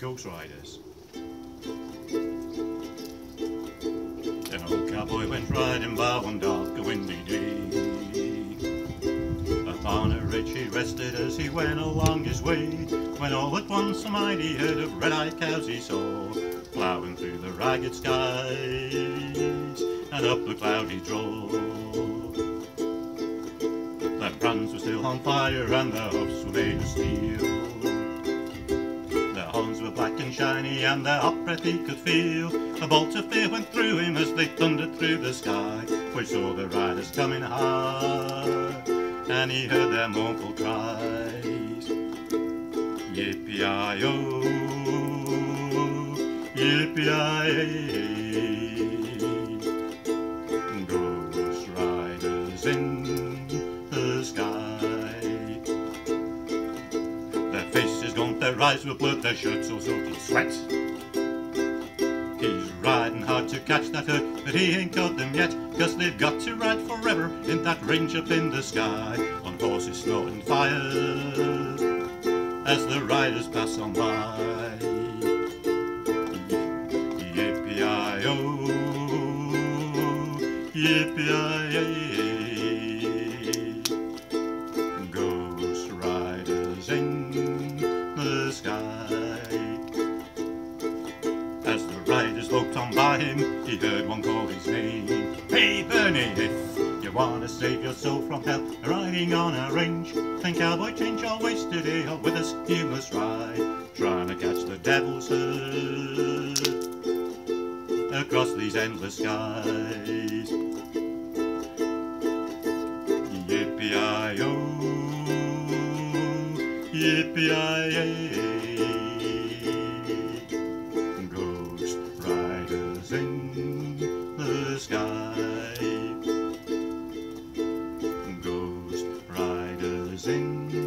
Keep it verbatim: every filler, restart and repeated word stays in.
Ghost Riders. An old cowboy went riding by one dark windy day. Upon a ridge he rested as he went along his way, when all at once a mighty herd of red-eyed cows he saw, plowing through the ragged skies and up the cloudy draw. Their prams were still on fire and their hoofs were made of steel. Their horns were black and shiny and their hot breath he could feel. A bolt of fear went through him as they thundered through the sky, for he saw the riders coming hard and he heard their mournful cries. Yippee-i-oh, yippee-i-ay, ghost riders in the sky. Their faces gaunt, their eyes were blurred, their shirts all soaked in sweat. He's riding hard to catch that herd, but he ain't caught them yet, 'cause they've got to ride forever in that range up in the sky, on horses snorting fire as the riders pass on by. Yippee-i-oh, yippee-i-ay, ghost riders in the sky. As the riders walked on by him, he heard one call his name. Hey Bernie, if you wanna save your soul from hell, riding on a range, then cowboy, change your ways today, or with us you must ride, trying to catch the devil's herd across these endless skies. Yippee-i-oh, yippee-i-ay, ghost riders in the sky, ghost riders in